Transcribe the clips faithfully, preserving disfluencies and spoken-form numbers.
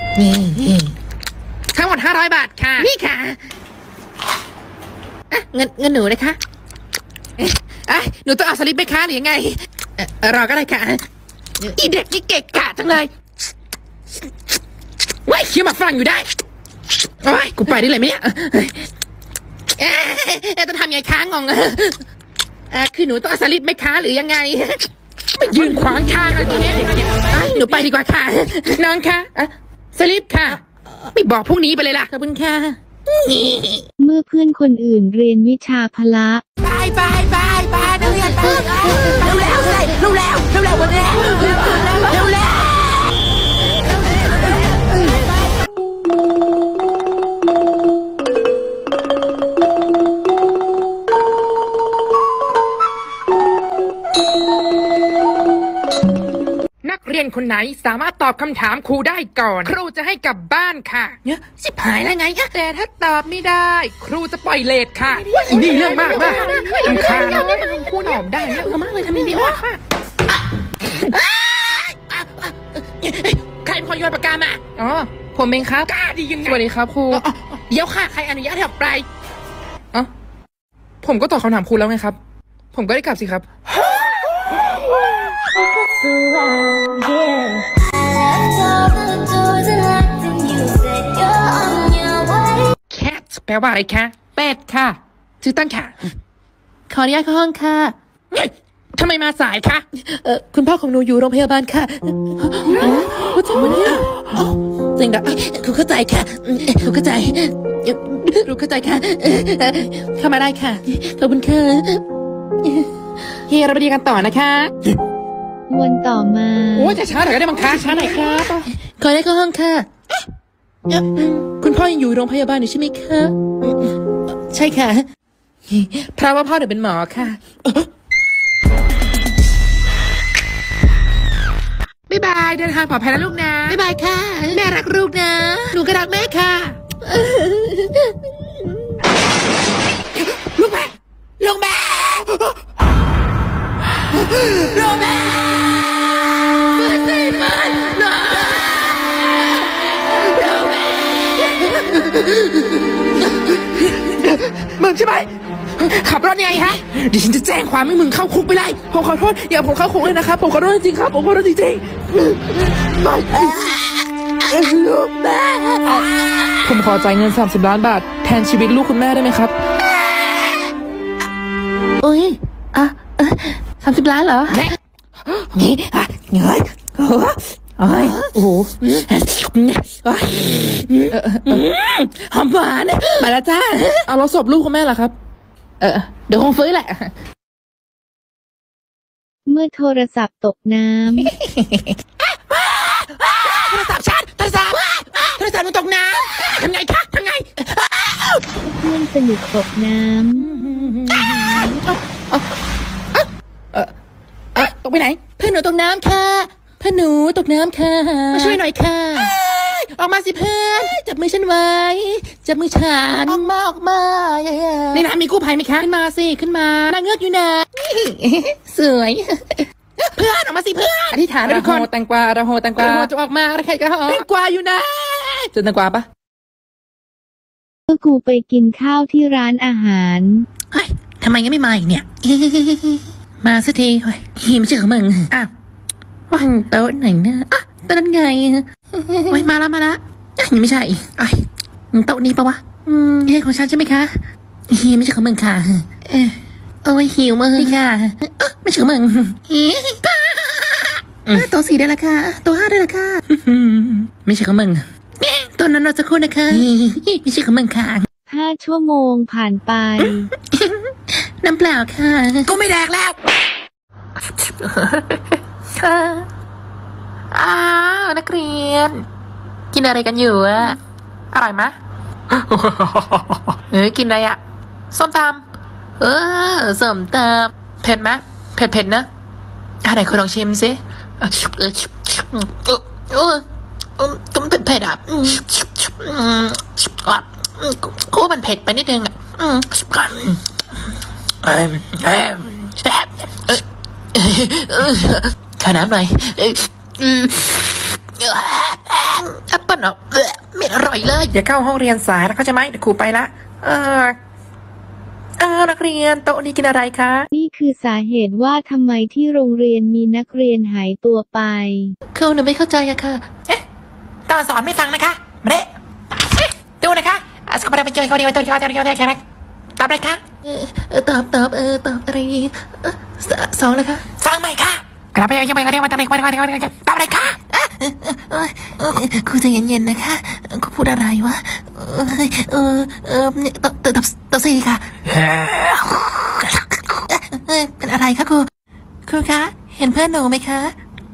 ทั้งหมดห้าร้อยบาทค่ะนี่ค่ะเงินเงินหนูนะคะอ่ะหนูต้องเอาสลิปไปค้าหรือยังไงรอก็ได้ค่ะอีเด็กนี่เกะกะจังเลยว้ายเคี้ยวหมากฝรั่งอยู่ได้โอ้ยกูไปได้เลยไหมเนี่ยเอ๊ะจะทำยังไงค้างงอ่ะคือหนูต้องเอาสลิปไปค้าหรือยังไงไปยืนขวางทางอะไรตัวนี้หนูไปดีกว่าค่ะน้องคะสลิปค่ะไม่บอกพรุ่งนี้ไปเลยล่ะขอบคุณค่ะเมื่อเพื่อนคนอื่นเรียนวิชาพละไปไปไปไปนักเรียนไปเร็วแล้วเลยเร็วแล้วเร็วแล้ววันนี้เร็วเร็วแล้วนักเรียนคนไหนสามารถตอบคำถามครูได้ก่อนครูจะให้กลับบ้านค่ะเนี่ยสิบหายแล้วไงแต่ถ้าตอบไม่ได้ครูจะปล่อยเลทค่ะนี่เรื่องมากมากลำคาญครูตอบได้เยอะมากเลยทำไมดีวะใครเป็นคนโยนปากกามาอ๋อผมเองครับกล้าดียังไงสวัสดีครับครูเดี๋ยวค่ะใครอนุญาตให้ออกไปอ๋อผมก็ตอบคำถามครูแล้วไงครับผมก็ได้กลับสิครับแคทแปลว่าอะไรคะเป็ดค่ะชื่อตั้งค่ะขออนุญาตเข้าห้องค่ะทำไมมาสายคะเออคุณพ่อของหนูอยู่โรงพยาบาลค่ะว่าจริงมั้ยเนี่ยจริงนะคุณเข้าใจค่ะคุณเข้าใจรู้เข้าใจค่ะเข้ามาได้ค่ะขอบคุณค่ะเฮียเราไปดีกันต่อนะคะวันต่อมาโอ้จะช้าหน่อยก็ได้บังคับช้าหน่อยครับขอได้เข้าห้องค่ะคุณพ่อยังอยู่โรงพยาบาลอยู่ใช่ไหมคะใช่ค่ะเพราะว่าพ่อหนูเป็นหมอค่ะบ๊ายบายเดินทางปลอดภัยนะลูกนะบ๊ายบายค่ะแม่รักลูกนะหนูก็รักแม่ค่ะลูกแม่ลูกแม่ลูกแม่มึงใช่ไหมขับรถยังไงฮะเดี๋ยวฉันจะแจ้งความให้มึงเข้าคุกไปเลยผมขอโทษอย่าผมเข้าคุกเลยนะครับผมขอโทษจริงๆครับผมขอโทษจริงๆลูกแม่ผมขอจ่ายเงินสามสิบล้านบาทแทนชีวิตลูกคุณแม่ได้ไหมครับโอ้ยอ่ะสามสิบล้านเหรอนี่อ่ะเงยโอ้ยโอ้โหหอมหวานมาแล้วจ้าเอาเราศพลูกคุณแม่เหรอครับเออเดี๋ยวคงฟื้นแหละเมื่อโทรศัพท์ตกน้ำโทรศัพท์ฉันโทรศัพท์โทรศัพท์มันตกน้ำทำไงคะทำไงเพื่อนสนิทตกน้ำเออเออตกไปไหนเพื่อนหนูตกน้ำค่ะเพื่อนหนูตกน้ำค่ะมาช่วยหน่อยค่ะออกมาสิเพื่อนจับมือฉันไว้จับมือฉันออกมาออกมาในน้ำมีกู้ภัยไหมคะขึ้นมาสิขึ้นมานางเงือกอยู่นะสวยเพื่อนออกมาสิเพื่อนอธิษฐานระโหแตงกวาระโหแตงกวาจะออกมาใครก็แตงกวาอยู่นะเจอแตงกวาปะเมื่อกูไปกินข้าวที่ร้านอาหารเฮ้ยทำไมยังไม่มาอีกเนี่ยมาสักทีเฮ้ยหิมชื่อของมึงอ้าวว่างโต๊ะไหนเนี่ยอ่ะโต๊ะนั้นไงโอ้ยมาแล้วมาแล้วยังไม่ใช่ไอ้โต๊ะนี้ปะวะอืมเฮ้ของฉันใช่ไหมคะหิมไม่ใช่ของมึงค่ะเออโอ้ยหิวมึงค่ะไม่ใช่ของมึงโต๊ะสี่ได้ละค่ะโต๊ะห้าได้ละค่ะไม่ใช่ของมึงตัวนั้นเราจะคุ้นนะคะไม่ใช่ของมึงค่ะห้าชั่วโมงผ่านไปน้ำเปล่าค่ะก็ไม่แดกแล้วอ้าวนักเรียนกินอะไรกันอยู่อะอร่อยไหมเอ้ยกินอะไรอะส้มตำเออส้มตำเผ็ดไหมเผ็ดเผ็ดนะอะไรคุณลองชิมสิเออเออต้องเผ็ดเผ็ดอ่ะกูมันเผ็ดไปนิดนึงอ่ะขอน้ำหน่อยแอปเปิ้ลเหรอเออไม่อร่อยเลยอย่าเข้าห้องเรียนสายแล้วเข้าใจไหมเดี๋ยวครูไปละเออเออนักเรียนโต๊ะนี้กินอะไรคะนี่คือสาเหตุว่าทำไมที่โรงเรียนมีนักเรียนหายตัวไปครูหนูไม่เข้าใจอะค่ะเอ๊ะตอนสอนไม่ฟังนะคะมาเด้เอ๊ะดูนะคะอ่ะสกปรกไปเจอเขาเดียวตัวเดียวตัวเดียวตัวเดียวแค่นั้นตอบเลยค่ะเออเออตอบตอบเออตอบอะไรดีเออสสองเลยค่ะฟังใหม่ค่ะกลับไปยังไปก็เรียกว่าตอนไหนวันวันวันวันตอบเลยค่ะเออเออครูใจเย็นๆนะคะครูพูดอะไรวะเออเออเออตอบตอบตอบสี่ค่ะเออเป็นอะไรคะครูครูคะเห็นเพื่อนหนูไหมคะ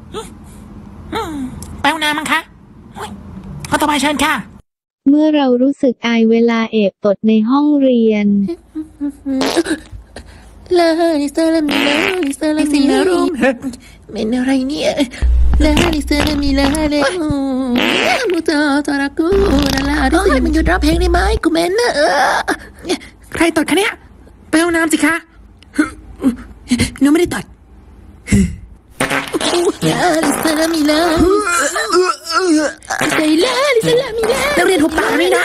ไปห้องน้ำมั้งคะคนต่อไปเชิญค่ะเมื่อเรารู้สึกอายเวลาเอบตดในห้องเรียนลาลิซาลามิลาลิซาลามิลารูมเป็นอะไรเนี่ยลาลิซาลามิลาเลมูตาตารากูนาลาดิสิมันหยุดร้องเพลงได้ไหมกูเมนเนอใครตดคะเนี่ยไปห้องน้ำสิคะหนูไม่ได้ตดลาลิซาลามิลาใจลาลิซาลามิลานักเรียนหุบปากนี่นะ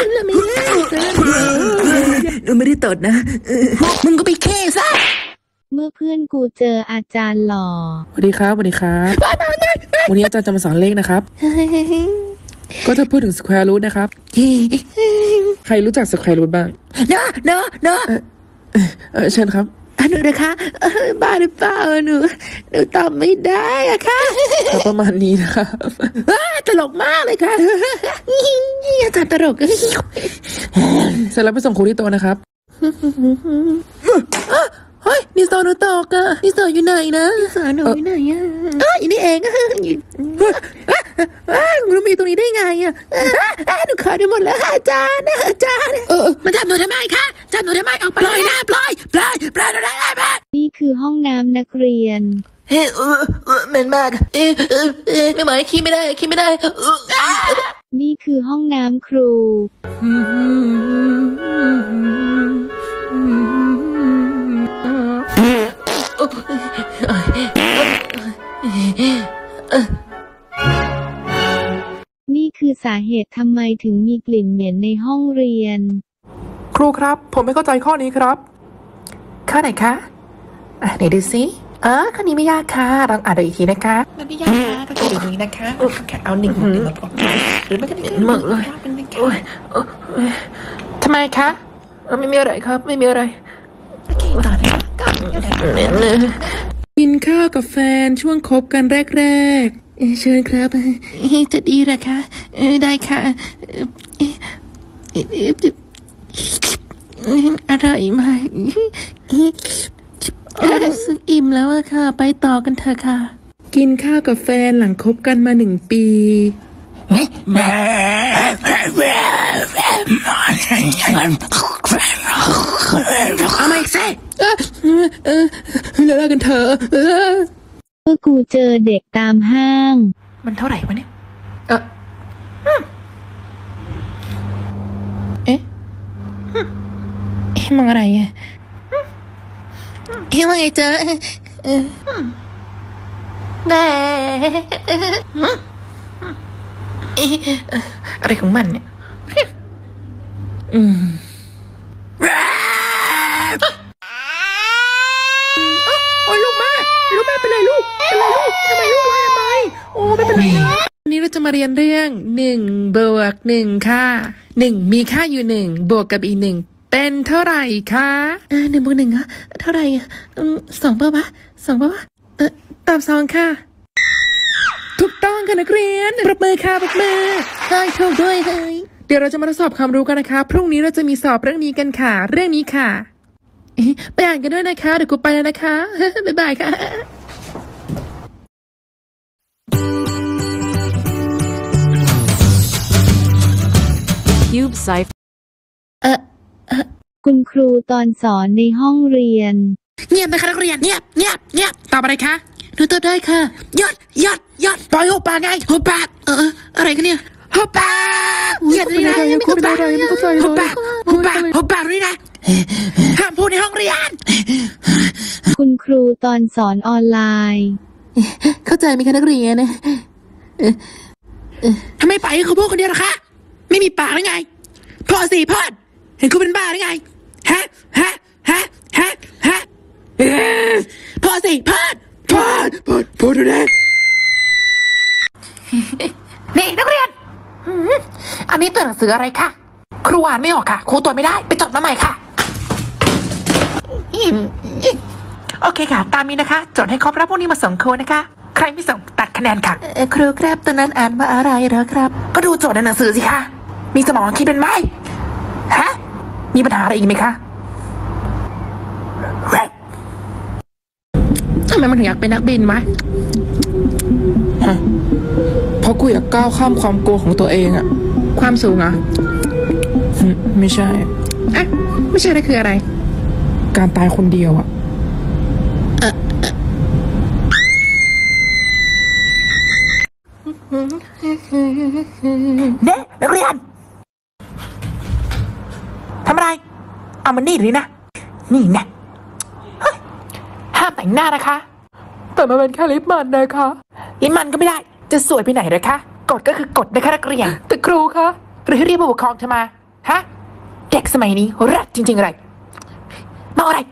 หนูไม่ได้ตดนะมึงก็ไปแค่ซะเมื่อเพื่อนกูเจออาจารย์หล่อสวัสดีครับสวัสดีครับวันนี้อาจารย์จะมาสอนเลขนะครับ ก็จะพูดถึง square root นะครับ ใครรู้จัก square root บ้างเนอะเนอะเนอะเออเชิญครับหนูนะคะบ้าหรือเปล่าหนูหนูตอบไม่ได้อะค่ะครับประมาณนี้นะครับตลกมากเลยค่ะอาจารย์ตลกเสร็จแล้วไปส่งครูที่โต๊ะนะครับเฮ้ยนิสอหนูตกอะนิสออยู่ไหนนะนิสอหนูอยู่ไหนอะเอออยู่นี่เองอยู่หนูมีตรงนี้ได้ไงอะหนูขาดไปหมดแล้วอาจารย์อาจารย์เออมาจับหนูทำไมคะจับหนูทำไมออกไปปล่อยนะปล่อยปล่อยปล่อยหนูได้ไหมนี่คือห้องน้ำนักเรียนเฮ้เออเออเหม็นมากเออเออเออไม่ไหวขี้ไม่ได้ขี้ไม่ได้เออนี่คือห้องน้ำครู นี่คือสาเหตุทำไมถึงมีกลิ่นเหม็นในห้องเรียนครูครับ ผมไม่เข้าใจข้อนี้ครับข้อไหนคะอ่ะไหนดูสิเออข้อนี้ไม่ยากค่ะลองอ่านดูอีกทีนะคะมันไม่ยากค่ะก็คืออย่างนี้นะคะแค่เอาหนึ่งหนึ่งมาปอกหรือไม่ก็หนึ่งหมดเลยโอ้ยทำไมคะไม่มีอะไรครับไม่มีอะไรโอเคต่อเลยก็เหม็นเลยกินข้าวกับแฟนช่วงคบกันแรกๆเชิญครับจะดีหรอคะได้ค่ะอร่อยมากรู้สึกอิ่มแล้วอะค่ะไปต่อกันเถอะค่ะกินข้าวกับแฟนหลังคบกันมาหนึ่งปีเอามาอีกสิเออเลิกกันเถอะเมื่อกูเจอเด็กตามห้างมันเท่าไหร่วะเนี่ยเออเอ๊ะเอ๊ะมองอะไรอ่ะเอ๊ะว่าไงเจอเออแน่อะไรของมันเนี่ยอืมโอ้ยลูกแม่ลูกแม่เป็นไรลูกเป็นไรลูกทำไมลูกร้องทำไมโอ้ไม่เป็นไรนะวันนี้เราจะมาเรียนเรื่องหนึ่งบวกหนึ่งค่ะหนึ่งมีค่าอยู่หนึ่งบวกกับอีกหนึ่งเป็นเท่าไหร่คะอ่าหนึ่งบวกหนึ่งอะเท่าไหร่อืมสองเปล่าวะสองเปล่าวะเออตอบสองค่ะถูกต้องค่ะนักเรียนปรบมือค่ะปรบมือได้ถูกด้วยเลยเดี๋ยวเราจะมาทดสอบความรู้กันนะคะ พรุ่งนี้เราจะมีสอบเรื่องนี้กันค่ะ เรื่องนี้ค่ะไปอ่านกันด้วยนะคะ เดี๋ยวกูไปแล้วนะคะ บ๊ายบายค่ะ Cube Cipher เออคุณครูตอนสอนในห้องเรียนเงียบนะคะนักเรียนเงียบเงียบเงียบตอบอะไรคะหนูตอบได้ค่ะยอดยอดยอดปล่อยหุบปากไงหุบปากเอออะไรกันเนี่ยหุบปากเงียบนี่นะไม่หุบปากหุบปากหุบปากหุบปากนี่นะห้ามพูดในห้องเรียนคุณครูตอนสอนออนไลน์เข้าใจไหมคะนักเรียนทำไมปล่อยให้เขาพูดคนเดียวล่ะคะ ไม่มีปากหรือไงพอสิพอดเห็นคุณเป็นบ้าหรือไงฮะฮะฮะฮะฮะเออพอสิพอดพอดพอดพอดดูนะนี่นักเรียนหืมอันนี้ตัวหนังสืออะไรคะครูอ่านไม่ออกค่ะ ครูตรวจไม่ได้ไปจดมาใหม่ค่ะโอเคค่ะ ตามนี้นะคะ จดให้ครบแล้วพวกนี้มาส่งครูนะคะ ใครไม่ส่งตัดคะแนนค่ะเออครูครับตอนนั้นอ่านว่าอะไรเหรอครับ ก็ดูโจทย์ในหนังสือสิคะมีสมองคิดเป็นไหมฮะมีปัญหาอะไรอีกไหมคะทำไมมันถึงอยากเป็นนักบินวะฮะเพราะกูอยากก้าวข้ามความกลัวของตัวเองอะความสูงเหรออืมไม่ใช่อ่ะไม่ใช่นั่นคืออะไรการตายคนเดียวอะเน่นักเรียนทำอะไรเอามันนี่หรือนะนี่นะเฮ้ยห้ามแต่งหน้านะคะแต่มันเป็นแค่ลิปมันนะคะลิปมันก็ไม่ได้จะสวยไปไหนเลยคะกฎก็คือกฎนะคะนักเรียนแต่ครูคะหรือให้เรียกผู้ปกครองเธอมาฮะเด็กสมัยนี้รักจริงๆอะไรมาอะไร